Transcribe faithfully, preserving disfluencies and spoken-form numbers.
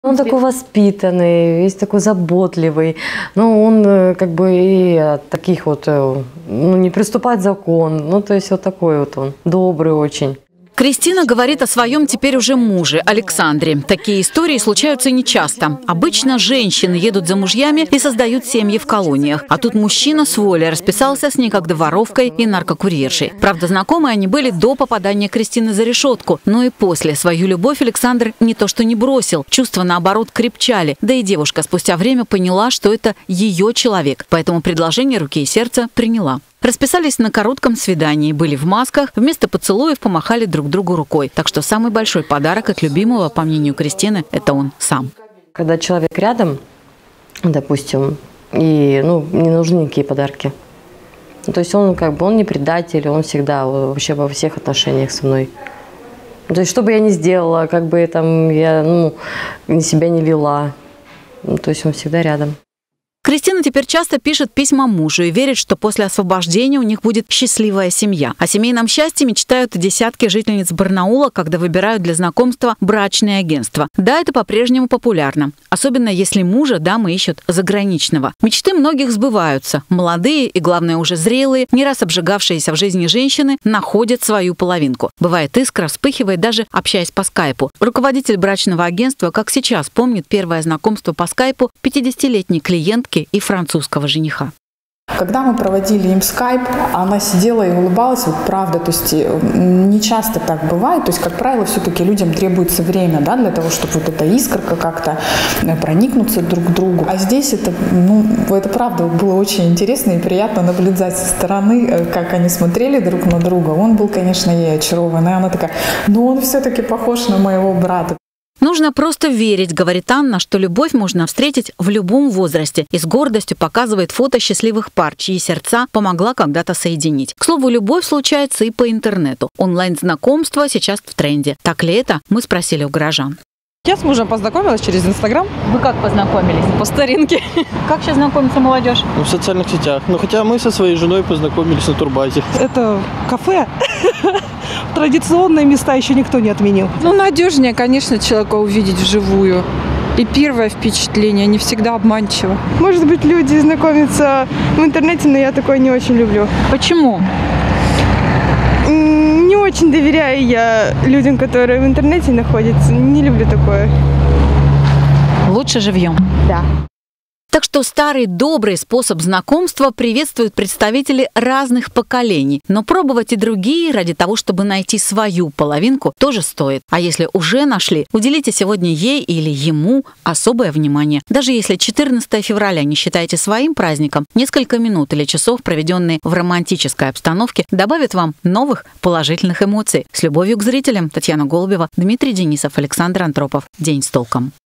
Он такой воспитанный, весь такой заботливый. Но он как бы и от таких вот, ну, не приступает закон. Ну, то есть вот такой вот он, добрый очень. Кристина говорит о своем теперь уже муже, Александре. Такие истории случаются нечасто. Обычно женщины едут за мужьями и создают семьи в колониях. А тут мужчина с волей расписался с ней как воровкой и наркокурьершей. Правда, знакомы они были до попадания Кристины за решетку. Но и после свою любовь Александр не то что не бросил. Чувства, наоборот, крепчали. Да и девушка спустя время поняла, что это ее человек. Поэтому предложение руки и сердца приняла. Расписались на коротком свидании, были в масках, вместо поцелуев помахали друг другу рукой. Так что самый большой подарок от любимого, по мнению Кристины, это он сам. Когда человек рядом, допустим, и ну, не нужны никакие подарки. То есть он как бы он не предатель, он всегда вообще во всех отношениях со мной. То есть что бы я ни сделала, как бы там я ну, себя не вела, то есть он всегда рядом. Кристина теперь часто пишет письма мужу и верит, что после освобождения у них будет счастливая семья. О семейном счастье мечтают десятки жительниц Барнаула, когда выбирают для знакомства брачные агентства. Да, это по-прежнему популярно. Особенно если мужа дамы ищут заграничного. Мечты многих сбываются. Молодые и, главное, уже зрелые, не раз обжигавшиеся в жизни женщины находят свою половинку. Бывает, искра вспыхивает, даже общаясь по скайпу. Руководитель брачного агентства, как сейчас, помнит первое знакомство по скайпу пятидесятилетней клиентки и французского жениха. Когда мы проводили им скайп, она сидела и улыбалась, вот правда, то есть не часто так бывает, то есть, как правило, все-таки людям требуется время, да, для того, чтобы вот эта искорка как-то проникнуться друг к другу. А здесь это, ну, это правда было очень интересно и приятно наблюдать со стороны, как они смотрели друг на друга. Он был, конечно, ей очарован, и она такая, ну, он все-таки похож на моего брата. Нужно просто верить, говорит Анна, что любовь можно встретить в любом возрасте. И с гордостью показывает фото счастливых пар, чьи сердца помогла когда-то соединить. К слову, любовь случается и по интернету. Онлайн-знакомство сейчас в тренде. Так ли это? Мы спросили у горожан. Я с мужем познакомилась через Инстаграм. Вы как познакомились? По старинке. Как сейчас знакомится молодежь? В социальных сетях. Ну, хотя мы со своей женой познакомились на турбазе. Это кафе. Традиционные места еще никто не отменил. Ну, надежнее, конечно, человека увидеть вживую. И первое впечатление не всегда обманчиво. Может быть, люди знакомятся в интернете, но я такое не очень люблю. Почему? Не очень доверяю я людям, которые в интернете находятся. Не люблю такое. Лучше живьем. Да. Так что старый добрый способ знакомства приветствуют представители разных поколений. Но пробовать и другие ради того, чтобы найти свою половинку, тоже стоит. А если уже нашли, уделите сегодня ей или ему особое внимание. Даже если четырнадцатое февраля не считаете своим праздником, несколько минут или часов, проведенные в романтической обстановке, добавят вам новых положительных эмоций. С любовью к зрителям. Татьяна Голубева, Дмитрий Денисов, Александр Антропов. День с толком.